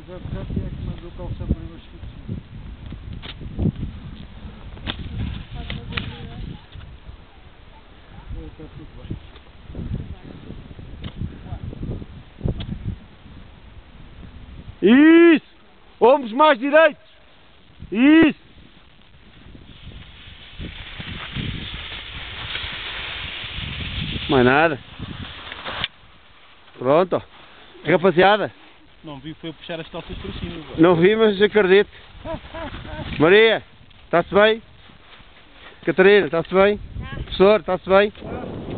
já tinha que mandar o calção para eu esquecer. Está tudo bem. Isso! Ombros mais direitos! Isso! Mais nada. Pronto. Rapaziada. Não vi, foi puxar as calças para cima. Não vi, mas acredito. Maria, está-se bem? Catarina, está-se bem? Professor, está-se bem?